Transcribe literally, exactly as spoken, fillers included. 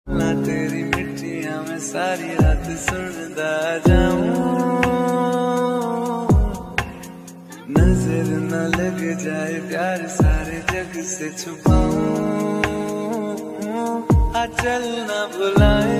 ना तेरी मिट्टियां मैं सारी रात सुनता जाऊं, नजर न लग जाए प्यार सारे जग से छुपाऊं, आ चल ना भुलाए